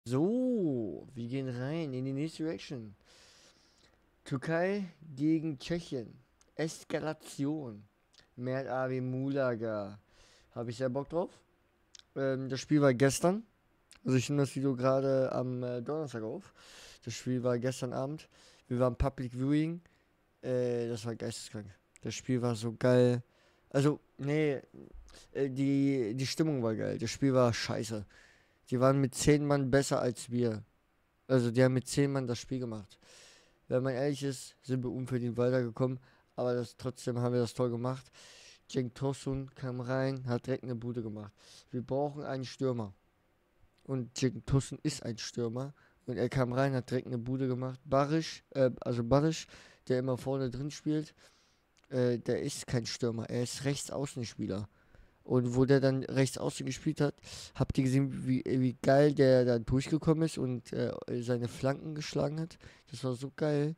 So, wir gehen rein in die nächste Reaction. Türkei gegen Tschechien. Eskalation. Mert Abi Mulaga. Habe ich sehr Bock drauf. Das Spiel war gestern. Also ich nehme das Video gerade am Donnerstag auf. Das Spiel war gestern Abend. Wir waren Public Viewing. Das war geisteskrank. Das Spiel war so geil. Also, nee, die Stimmung war geil. Das Spiel war scheiße. Die waren mit 10 Mann besser als wir. Also die haben mit 10 Mann das Spiel gemacht. Wenn man ehrlich ist, sind wir unverdient weitergekommen. Aber trotzdem haben wir das toll gemacht. Cenk Tosun kam rein, hat direkt eine Bude gemacht. Wir brauchen einen Stürmer. Und Cenk Tosun ist ein Stürmer. Und er kam rein, hat direkt eine Bude gemacht. Barisch, der immer vorne drin spielt, der ist kein Stürmer. Er ist Rechtsaußenspieler. Und wo der dann rechts außen gespielt hat, habt ihr gesehen, wie geil der da durchgekommen ist und seine Flanken geschlagen hat. Das war so geil.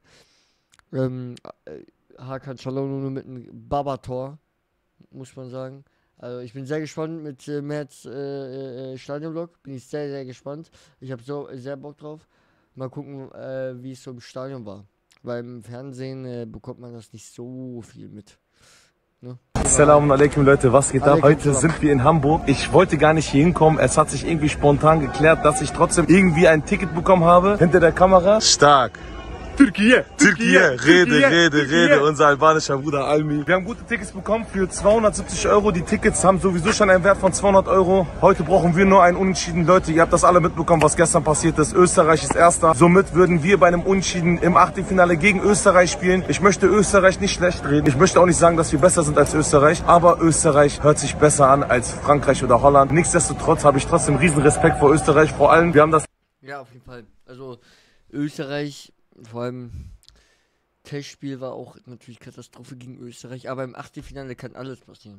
Hakan Çalhanoğlu mit einem Babator, muss man sagen. Also ich bin sehr gespannt mit Merts Stadionvlog. Bin ich sehr, sehr gespannt. Ich habe so sehr Bock drauf. Mal gucken, wie es so im Stadion war. Weil im Fernsehen bekommt man das nicht so viel mit. Ne? Assalamu alaikum Leute, was geht ab? Heute sind wir in Hamburg. Ich wollte gar nicht hier hinkommen. Es hat sich irgendwie spontan geklärt, dass ich trotzdem irgendwie ein Ticket bekommen habe. Hinter der Kamera. Stark. Türkei. Rede, unser albanischer Bruder Almi. Wir haben gute Tickets bekommen für 270 Euro. Die Tickets haben sowieso schon einen Wert von 200 Euro. Heute brauchen wir nur einen Unentschieden. Leute, ihr habt das alle mitbekommen, was gestern passiert ist. Österreich ist Erster. Somit würden wir bei einem Unentschieden im Achtelfinale gegen Österreich spielen. Ich möchte Österreich nicht schlecht reden. Ich möchte auch nicht sagen, dass wir besser sind als Österreich. Aber Österreich hört sich besser an als Frankreich oder Holland. Nichtsdestotrotz habe ich trotzdem riesen Respekt vor Österreich. Vor allem, wir haben das... Ja, auf jeden Fall. Also Österreich... Vor allem Testspiel war auch natürlich Katastrophe gegen Österreich, aber im Achtelfinale kann alles passieren.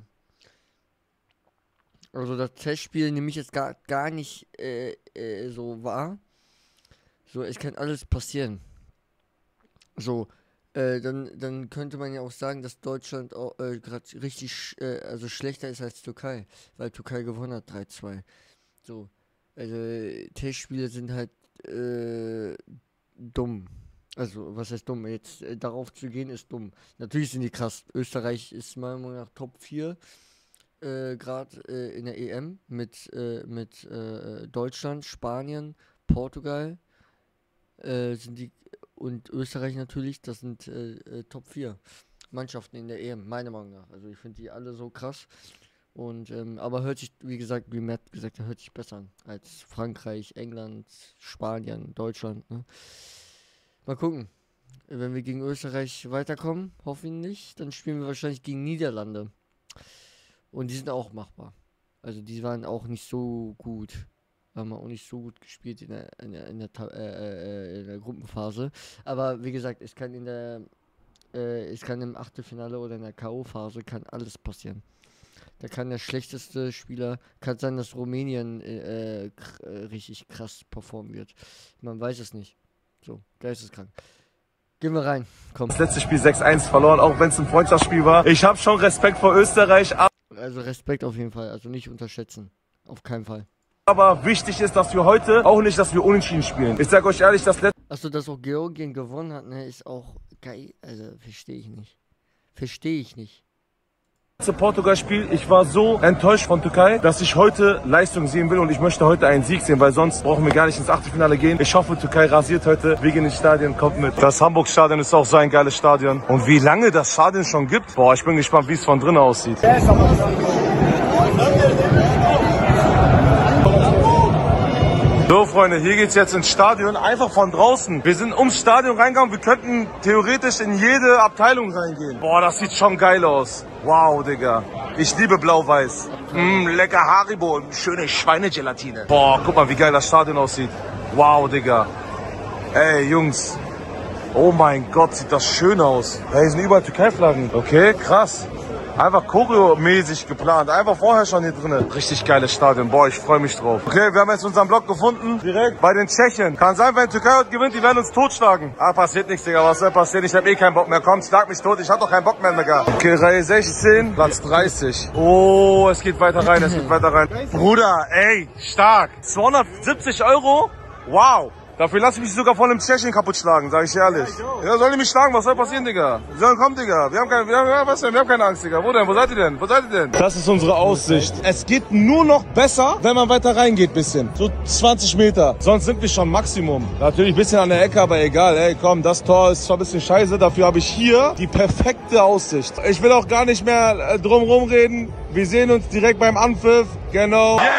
Also das Testspiel nehme ich jetzt gar nicht so wahr. So, es kann alles passieren. So, dann könnte man ja auch sagen, dass Deutschland auch gerade richtig also schlechter ist als Türkei, weil Türkei gewonnen hat 3-2. So, also Testspiele sind halt dumm. Also, was heißt dumm? Jetzt darauf zu gehen, ist dumm. Natürlich sind die krass. Österreich ist meiner Meinung nach Top 4 gerade in der EM mit Deutschland, Spanien, Portugal sind die und Österreich natürlich, das sind Top 4 Mannschaften in der EM, meiner Meinung nach. Also ich finde die alle so krass. Und aber hört sich, wie gesagt, wie Matt gesagt hat, hört sich besser an als Frankreich, England, Spanien, Deutschland, ne? Mal gucken. Wenn wir gegen Österreich weiterkommen, hoffentlich, dann spielen wir wahrscheinlich gegen Niederlande. Und die sind auch machbar. Also die waren auch nicht so gut. Haben auch nicht so gut gespielt in der Gruppenphase. Aber wie gesagt, es kann im Achtelfinale oder in der K.O.-Phase kann alles passieren. Da kann der schlechteste Spieler, kann sein, dass Rumänien richtig krass performen wird. Man weiß es nicht. So, geisteskrank. Gehen wir rein, komm. Das letzte Spiel 6-1 verloren, auch wenn es ein Freundschaftsspiel war. Ich habe schon Respekt vor Österreich. Also Respekt auf jeden Fall, also nicht unterschätzen. Auf keinen Fall. Aber wichtig ist, dass wir heute auch nicht, dass wir unentschieden spielen. Ich sage euch ehrlich, das letzte... Achso, dass auch Georgien gewonnen hat, ne, ist auch geil. Also, verstehe ich nicht. Verstehe ich nicht. Portugal-Spiel, ich war so enttäuscht von Türkei, dass ich heute Leistung sehen will und ich möchte heute einen Sieg sehen, weil sonst brauchen wir gar nicht ins Achtelfinale gehen. Ich hoffe, Türkei rasiert heute, wir gehen ins Stadion, kommt mit. Das Hamburg-Stadion ist auch so ein geiles Stadion. Und wie lange das Stadion schon gibt, boah, ich bin gespannt, wie es von drinnen aussieht. So Freunde, hier geht's jetzt ins Stadion, einfach von draußen. Wir sind ums Stadion reingegangen, wir könnten theoretisch in jede Abteilung reingehen. Boah, das sieht schon geil aus. Wow, Digga. Ich liebe Blau-Weiß. Lecker Haribo und schöne Schweinegelatine. Boah, guck mal, wie geil das Stadion aussieht. Wow, Digga. Ey, Jungs. Oh mein Gott, sieht das schön aus. Da hier sind überall Türkei-Flaggen. Okay, krass. Einfach choreo-mäßig geplant. Einfach vorher schon hier drinnen. Richtig geiles Stadion. Boah, ich freue mich drauf. Okay, wir haben jetzt unseren Block gefunden. Direkt bei den Tschechen. Kann sein, wenn Türkei heute gewinnt, die werden uns totschlagen. Ah, passiert nichts, Digga. Was soll passieren? Ich habe eh keinen Bock mehr. Komm, schlag mich tot. Ich hab doch keinen Bock mehr, Digga. Okay, Reihe 16, Platz 30. Oh, es geht weiter rein, es geht weiter rein. Bruder, ey, stark. 270 Euro Wow. Dafür lasse ich mich sogar von einem Tschechien kaputt schlagen, sag ich ehrlich. Ja, sollen die mich schlagen? Was soll passieren, Digga? Die sollen kommen, Digga. Wir haben keine Angst, Digga. Wo denn? Wo seid ihr denn? Wo seid ihr denn? Das ist unsere Aussicht. Es geht nur noch besser, wenn man weiter reingeht, bisschen. So 20 Meter. Sonst sind wir schon Maximum. Natürlich ein bisschen an der Ecke, aber egal. Ey, komm, das Tor ist zwar ein bisschen scheiße. Dafür habe ich hier die perfekte Aussicht. Ich will auch gar nicht mehr drumherum reden. Wir sehen uns direkt beim Anpfiff. Genau. Yes!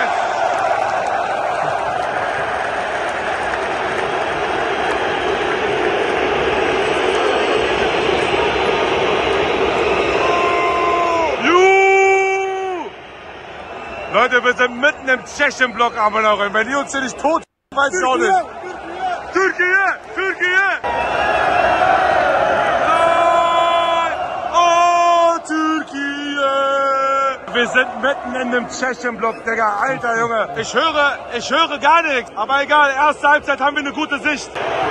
Leute, wir sind mitten im Tschechien-Block, aber noch. Wenn die uns hier nicht tot weiß ich auch nicht. Türkei! Türkei! Oh, Türkei! Wir sind mitten in dem Tschechien-Block, Digga. Alter, Junge. Ich höre gar nichts. Aber egal, erste Halbzeit haben wir eine gute Sicht.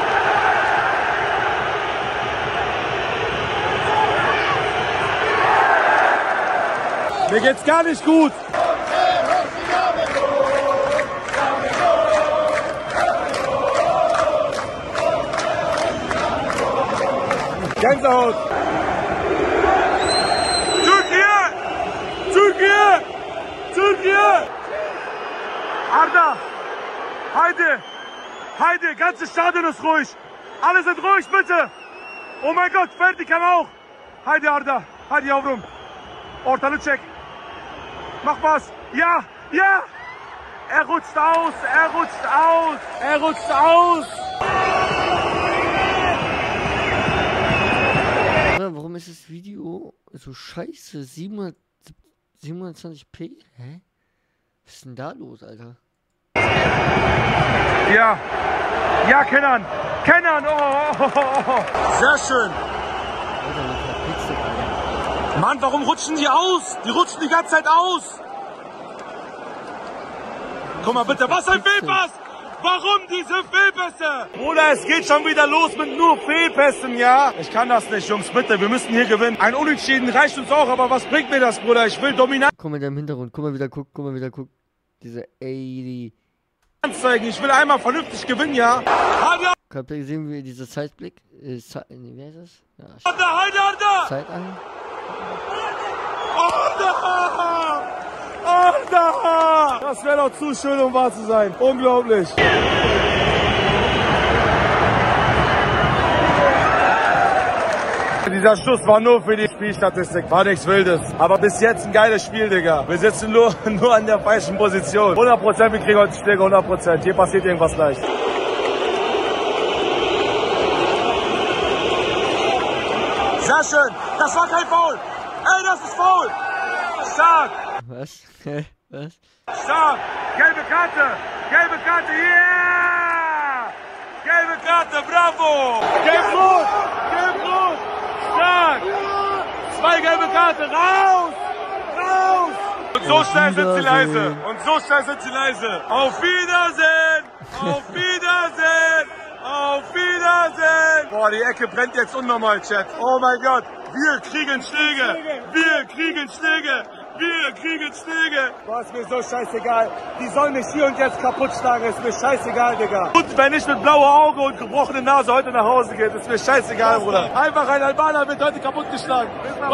Mir geht's gar nicht gut. Gänsehaut! Türkei! Türkei! Türkei! Arda! Heide! Heide! Ganzes Stadion ist ruhig! Alle sind ruhig, bitte! Oh mein Gott, Ferdi kann auch! Heide Arda! Heide yavrum! Ortalığı çek! Mach was! Ja! Ja! Er rutscht aus! Er rutscht aus! Er rutscht aus! Warum ist das Video so scheiße? 720p? Hä? Was ist denn da los, Alter? Ja. Ja, Kenan. Kenan. Oh. Sehr schön. Mann, warum rutschen die aus? Die rutschen die ganze Zeit aus. Guck mal bitte, was ein Fehlpass! Warum diese Fehlpässe? Bruder, es geht schon wieder los mit nur Fehlpässen, ja? Ich kann das nicht, Jungs, bitte, wir müssen hier gewinnen. Ein Unentschieden reicht uns auch, aber was bringt mir das, Bruder? Ich will dominant. Guck mal da im Hintergrund, guck mal wieder, guck. Diese Anzeigen, ich will einmal vernünftig gewinnen, ja? Habt ihr gesehen, wie dieser Zeitblick? Wie heißt das? Ja, Arda! Zeit an. Arda! Das wäre doch zu schön, um wahr zu sein. Unglaublich. Dieser Schuss war nur für die Spielstatistik, war nichts Wildes. Aber bis jetzt ein geiles Spiel, Digga. Wir sitzen nur an der falschen Position. 100%, wir kriegen heute Schläge, 100%. Hier passiert irgendwas gleich. Sehr schön. Das war kein Foul. Ey, das ist Foul. Stark. Was? Was? Stark. Gelbe Karte. Gelbe Karte. Yeah. Gelbe Karte. Bravo. Gelb-Rot. Gelb-Rot. Stark. 2 gelbe Karten. Raus. Raus. Und so schnell sind sie leise. Und so schnell sind sie leise. Auf Wiedersehen. Auf Wiedersehen. Auf Wiedersehen! Boah, die Ecke brennt jetzt unnormal, Chat. Oh mein Gott, wir kriegen Schläge! Wir kriegen Schläge! Wir kriegen Schläge! Boah, ist mir so scheißegal. Die sollen mich hier und jetzt kaputt schlagen, ist mir scheißegal, Digga. Und wenn ich mit blauer Auge und gebrochene Nase heute nach Hause geht, ist mir scheißegal, Bruder. Einfach ein Albaner wird heute kaputt geschlagen.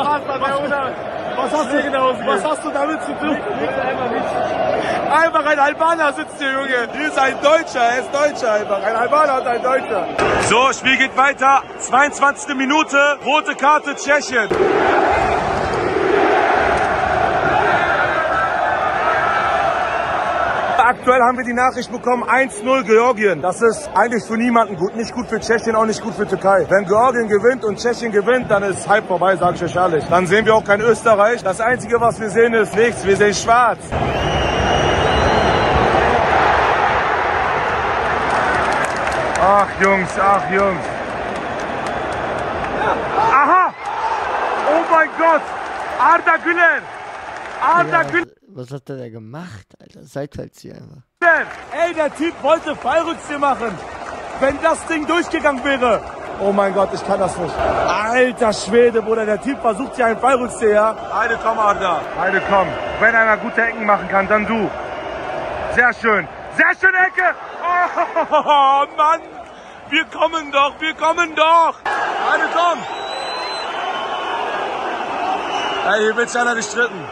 Was hast du damit zu tun? Einfach ein Albaner sitzt hier, Junge. Hier ist ein Deutscher, er ist Deutscher einfach. Ein Albaner und ein Deutscher. So, Spiel geht weiter. 22. Minute, rote Karte Tschechien. Aktuell haben wir die Nachricht bekommen, 1-0 Georgien. Das ist eigentlich für niemanden gut. Nicht gut für Tschechien, auch nicht gut für Türkei. Wenn Georgien gewinnt und Tschechien gewinnt, dann ist halb vorbei, sage ich euch ehrlich. Dann sehen wir auch kein Österreich. Das Einzige, was wir sehen, ist nichts. Wir sehen schwarz. Ach Jungs, ach Jungs. Aha! Oh mein Gott! Arda Güler! Arda Güler! Was hat der da gemacht, Alter? Seitfallzieher einfach. Ey, der Typ wollte Fallrückzieher machen. Wenn das Ding durchgegangen wäre. Oh mein Gott, ich kann das nicht. Alter Schwede, Bruder, der Typ versucht hier einen Fallrückzieher, ja? Heide, komm, Arda. Heide, komm. Wenn einer gute Ecken machen kann, dann du. Sehr schön. Sehr schöne Ecke. Oh! Oh, Mann! Wir kommen doch, wir kommen doch! Eine, komm! Ey, hier wird sich einer gestritten.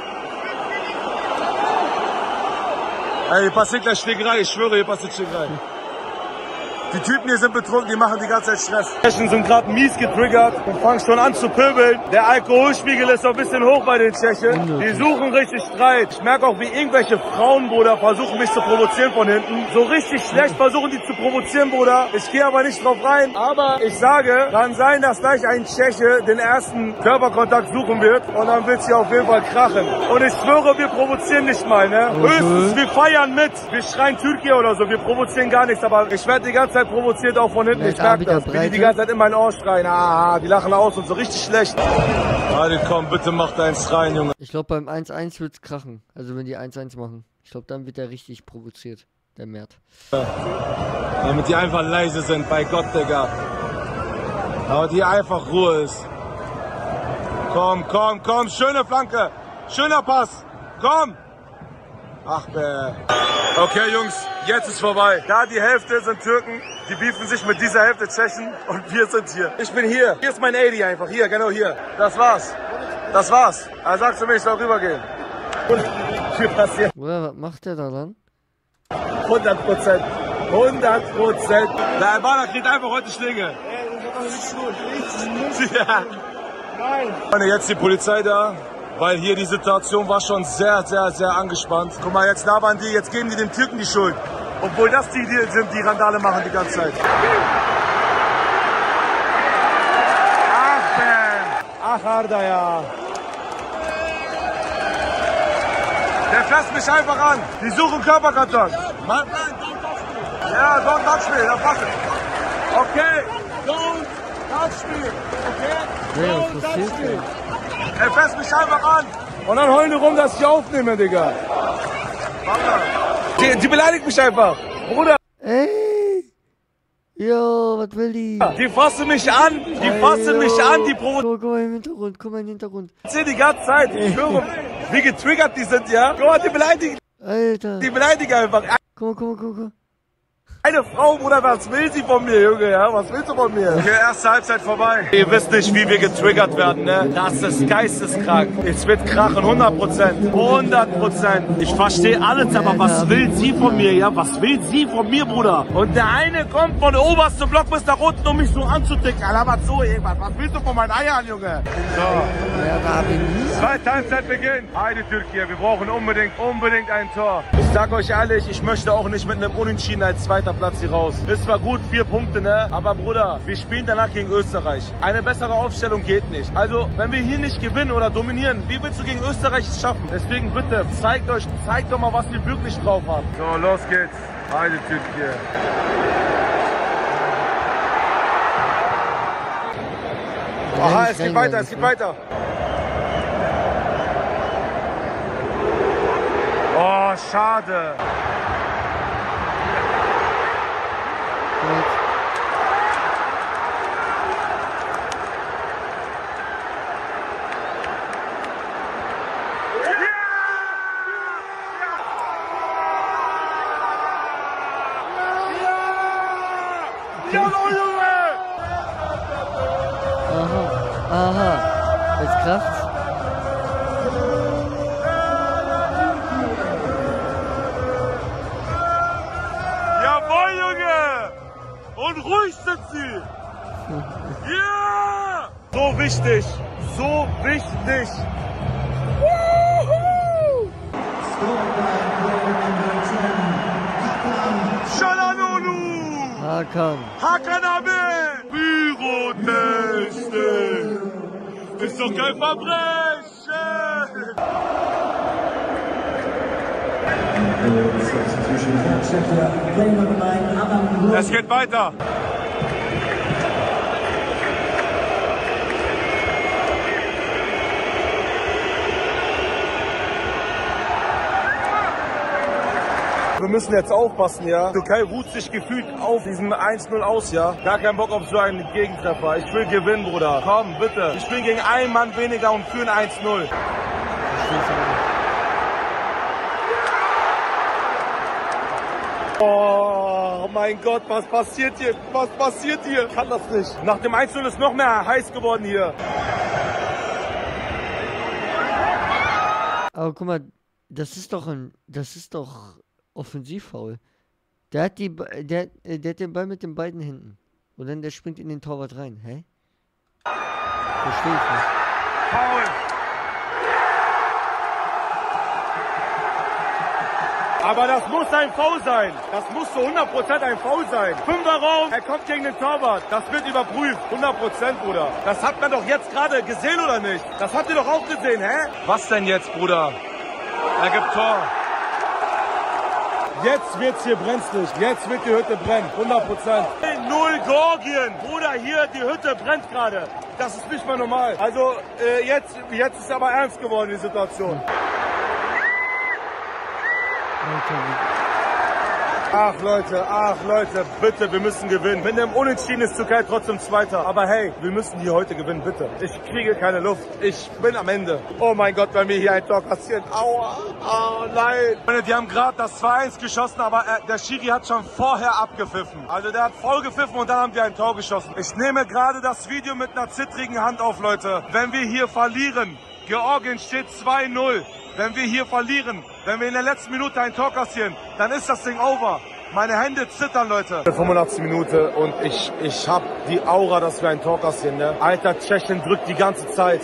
Ey, hier passiert gleich Schlägerei, ich schwöre, hier passiert Schlägerei. Die Typen hier sind betrunken, die machen die ganze Zeit Stress. Die Tschechen sind gerade mies getriggert und fangen schon an zu pöbeln. Der Alkoholspiegel ist noch ein bisschen hoch bei den Tschechen. Die suchen richtig Streit. Ich merke auch, wie irgendwelche Frauen, Bruder, versuchen mich zu provozieren von hinten. So richtig schlecht versuchen die zu provozieren, Bruder. Ich gehe aber nicht drauf rein. Aber ich sage, kann sein, dass gleich ein Tscheche den ersten Körperkontakt suchen wird. Und dann wird sie auf jeden Fall krachen. Und ich schwöre, wir provozieren nicht mal, ne? Höchstens, wir feiern mit. Wir schreien Türkei oder so. Wir provozieren gar nichts. Aber ich werde die ganze Zeit provoziert auch von hinten. Ich merke das. Wie die ganze Zeit in mein Ohr schreien. Ah, die lachen aus und so richtig schlecht. Alter, komm, bitte mach deins rein, Junge. Ich glaube, beim 1-1 wird's krachen. Also wenn die 1-1 machen. Ich glaube, dann wird er richtig provoziert. Der Mert. Damit die einfach leise sind, bei Gott, Digga. Aber die einfach Ruhe ist. Komm, komm, komm. Schöne Flanke. Schöner Pass. Komm. Ach, bäh. Okay, Jungs, jetzt ist vorbei. Da die Hälfte sind Türken, die beefen sich mit dieser Hälfte Tschechen und wir sind hier. Ich bin hier. Hier ist mein 80 einfach. Hier, genau hier. Das war's. Das war's. Er sagt zu mir, ich soll rübergehen. Und viel passiert. Bruder, was macht der da dann? 100%. 100%. Der Albaner kriegt einfach heute Schlinge. Ja. Nein. Jetzt die Polizei da. Weil hier die Situation war schon sehr, sehr, sehr angespannt. Guck mal, jetzt labern die, jetzt geben die dem Türken die Schuld. Obwohl das die sind, die Randale machen die ganze Zeit. Ach, man. Ach, Arda, ja. Der fasst mich einfach an. Die suchen Körperkontakt. Mann, nein, don't touch me. Ja, don't touch me, dann passt es. Okay, don't touch me. Okay, don't touch me. Er fasst mich einfach an. Und dann heulen die rum, dass ich aufnehme, Digga. Die beleidigt mich einfach. Bruder. Ey! Jo, was will die? Die fassen mich an. Die fassen mich an. Die provozieren. Guck mal im Hintergrund, guck mal im Hintergrund. Die ganze Zeit. Ich schwöre, wie getriggert die sind, ja. Guck mal, die beleidigen. Alter. Die beleidigen einfach. Guck mal. Eine Frau, Bruder, was will sie von mir, Junge, ja? Was willst du von mir? Okay, erste Halbzeit vorbei. Ihr wisst nicht, wie wir getriggert werden, ne? Das ist geisteskrank. Es wird krachen, 100%. 100%. Ich verstehe alles, aber was will sie von mir, ja? Was will sie von mir, Bruder? Und der eine kommt von der obersten Block bis nach unten, um mich so anzuticken. Alter, was so, irgendwas. Was willst du von meinen Eiern, Junge? So. Zweite Halbzeit beginnt. Heide Türkei, wir brauchen unbedingt ein Tor. Ich sag euch ehrlich, ich möchte auch nicht mit einem Unentschieden als zweiter Platz hier raus. Ist zwar gut, 4 Punkte, ne? Aber Bruder, wir spielen danach gegen Österreich. Eine bessere Aufstellung geht nicht. Also, wenn wir hier nicht gewinnen oder dominieren, wie willst du gegen Österreich es schaffen? Deswegen bitte, zeigt doch mal, was wir wirklich drauf haben. So, los geht's. Heide Türkei. Aha, es geht weiter, es geht weiter. Oh, schade. Aha. Jetzt kracht's. Jawohl, Junge! Und ruhig sind sie! Ja! So wichtig! So wichtig! Shalanolu! Hakan abi! Pyrotechnik! Ist doch kein Verbrechen! Es geht weiter. Wir müssen jetzt aufpassen, ja. Türkei ruht sich gefühlt auf diesem 1-0 aus, ja. Gar keinen Bock auf so einen Gegentreffer. Ich will gewinnen, Bruder. Komm, bitte. Ich spiele gegen einen Mann weniger und führen 1-0. Oh. Oh mein Gott, was passiert hier? Was passiert hier? Ich kann das nicht. Nach dem 1-0 ist noch mehr heiß geworden hier. Aber guck mal, das ist doch Offensivfoul. Der hat der hat den Ball mit den beiden Händen. Und dann der springt in den Torwart rein. Hä? Verstehe ich nicht. Foul. Aber das muss ein Foul sein. Das muss zu 100% ein Foul sein. 5er Raum, er kommt gegen den Torwart. Das wird überprüft. 100%, Bruder. Das hat man doch jetzt gerade gesehen, oder nicht? Das habt ihr doch auch gesehen, hä? Was denn jetzt, Bruder? Er gibt Tor. Jetzt wird's hier brenzlig. Jetzt wird die Hütte brennen. 100%. 0 Georgien. Bruder, hier, die Hütte brennt gerade. Das ist nicht mal normal. Also, jetzt ist aber ernst geworden, die Situation. Ach Leute, bitte, wir müssen gewinnen. Wenn dem Unentschieden ist, Türkei trotzdem Zweiter. Aber hey, wir müssen hier heute gewinnen, bitte. Ich kriege keine Luft. Ich bin am Ende. Oh mein Gott, wenn wir hier ein Tor kassieren. Aua, oh nein. Die haben gerade das 2-1 geschossen, aber der Schiri hat schon vorher abgepfiffen. Also der hat voll gepfiffen und dann haben die ein Tor geschossen. Ich nehme gerade das Video mit einer zittrigen Hand auf, Leute. Wenn wir hier verlieren, Georgien steht 2-0. Wenn wir hier verlieren, wenn wir in der letzten Minute ein Tor kassieren, dann ist das Ding over. Meine Hände zittern, Leute. 85 Minute und ich hab die Aura, dass wir ein Tor kassieren, ne? Alter, Tschechien drückt die ganze Zeit.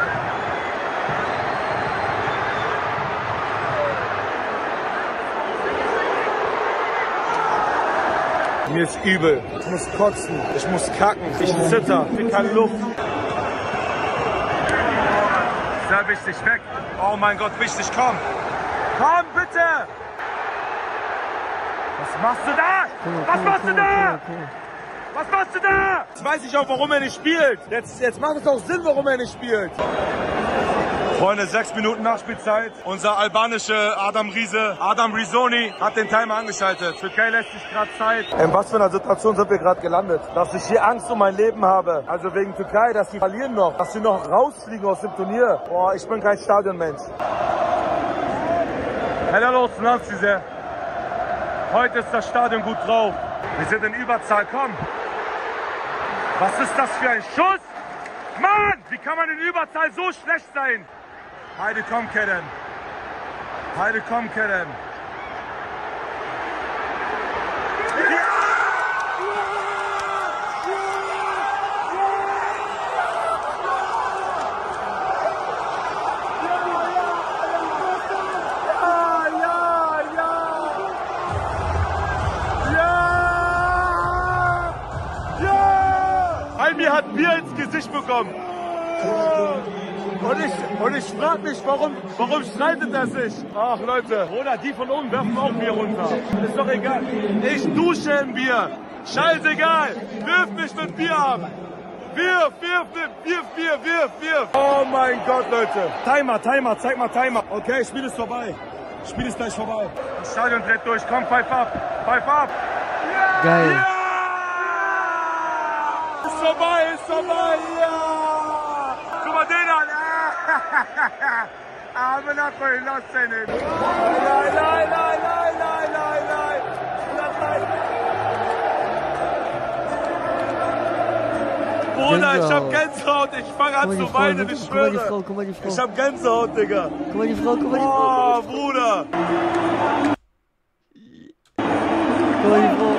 Mir ist übel. Ich muss kotzen. Ich muss kacken. Ich zitter. Ich krieg keine Luft. Sehr wichtig, weg. Oh mein Gott, wichtig, komm. Komm, bitte. Was machst du da? Was machst du da? Was machst du da? Jetzt weiß ich auch, warum er nicht spielt. Jetzt macht es auch Sinn, warum er nicht spielt. Freunde, 6 Minuten Nachspielzeit. Unser albanischer Adam Risoni, hat den Timer angeschaltet. Türkei lässt sich gerade Zeit. In was für einer Situation sind wir gerade gelandet? Dass ich hier Angst um mein Leben habe. Also wegen Türkei, dass sie verlieren noch. Dass sie noch rausfliegen aus dem Turnier. Boah, ich bin kein Stadionmensch. Helal olsun lan size. Heute ist das Stadion gut drauf. Wir sind in Überzahl, komm. Was ist das für ein Schuss? Mann, wie kann man in Überzahl so schlecht sein? Haydi komm Kerem. Haydi komm Kerem. Almi hat Bier ins Gesicht bekommen. Und ich frage mich, warum streitet er sich? Ach Leute, oder die von oben werfen auch Bier runter. Ist doch egal. Ich dusche im Bier. Scheißegal. Wirf mich mit Bier ab. Wirf. Oh mein Gott, Leute. Timer, zeig mal Timer. Okay, Spiel ist vorbei. Spiel ist gleich vorbei. Das Stadion dreht durch. Komm, pfeif ab. Ja! Geil. Ja! Ist vorbei, ja! Guck mal den an! Aber nach vorhin, lass den nicht! Nein! Bruder, ich hab Gänsehaut, ich fange an zu weinen, ich schwöre! Guck mal die Frau. Ich hab Gänsehaut, Digga! Guck mal die Frau. Oh, Bruder! Guck mal die Frau.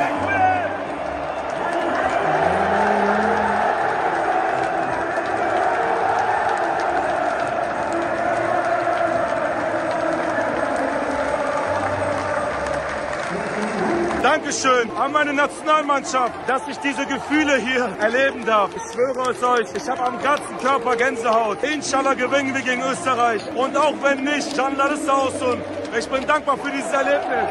Dankeschön an meine Nationalmannschaft, dass ich diese Gefühle hier erleben darf. Ich schwöre es euch, ich habe am ganzen Körper Gänsehaut. Inshallah gewinnen wir gegen Österreich. Und auch wenn nicht, Can Larissa Olsun. Ich bin dankbar für dieses Erlebnis.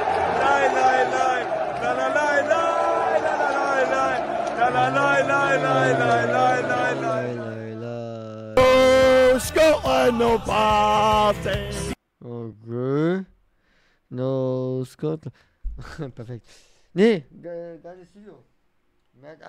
Oh, Scotland, no party. Okay. No, Scotland. Perfekt. Nee, geiles Video. Mert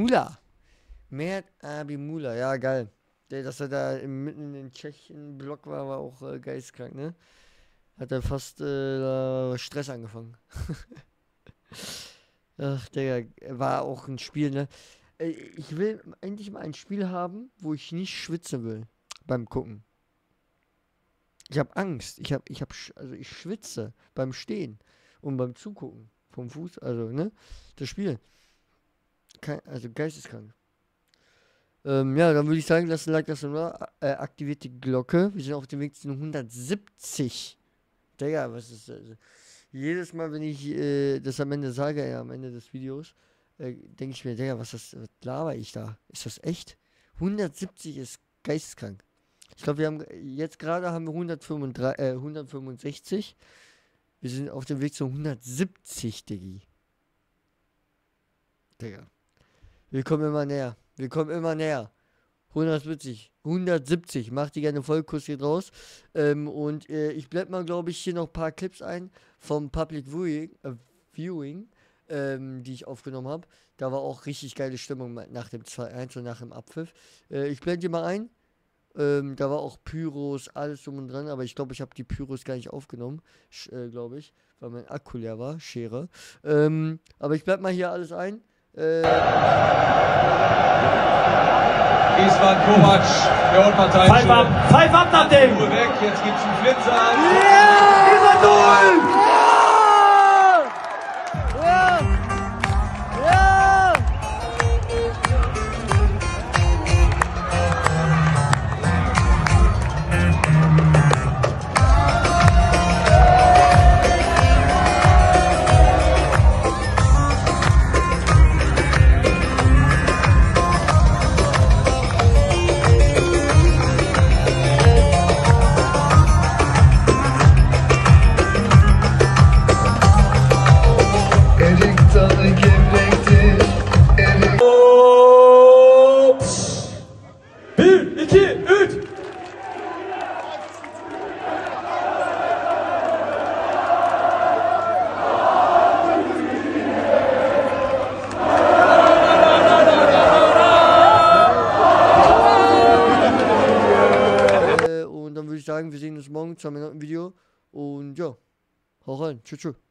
Abimula, ja geil. Dass er da mitten in den Tschechien-Block war auch geistkrank, ne? Hat er fast Stress angefangen. Ach, Digga, war auch ein Spiel, ne? Ich will endlich mal ein Spiel haben, wo ich nicht schwitzen will beim Gucken. Ich habe Angst. Also ich schwitze beim Stehen und beim Zugucken vom Fuß, also, ne? Das Spiel. Also geisteskrank. Ja, dann würde ich sagen, lasst ein Like, lasst ein aktiviert die Glocke. Wir sind auf dem Weg zu den 170. Digga, was ist das? Jedes Mal, wenn ich das am Ende sage, am Ende des Videos, denke ich mir, Digga, was laber ich da? Ist das echt? 170 ist geisteskrank. Ich glaube, jetzt gerade haben wir 165. Wir sind auf dem Weg zu 170, Diggi. Digga. Wir kommen immer näher. 170. Macht die gerne Vollkuss hier draus. Und ich blende mal, glaube ich, hier noch ein paar Clips ein vom Public Viewing, die ich aufgenommen habe. Da war auch richtig geile Stimmung nach dem 2-1 und nach dem Abpfiff. Ich blende die mal ein. Da war auch Pyros, alles drum und dran, aber ich glaube, ich habe die Pyros gar nicht aufgenommen, glaube ich, weil mein Akku leer war, Schere. Aber ich blende mal hier alles ein. Isvan Kovac, der Unparteiische. Pfeif ab nach dem! Ruhe weg, jetzt gibt's einen Flitzer. Und dann würde ich sagen, wir sehen uns morgen zu einem neuen Video. Und ja, hau rein. Tschüss.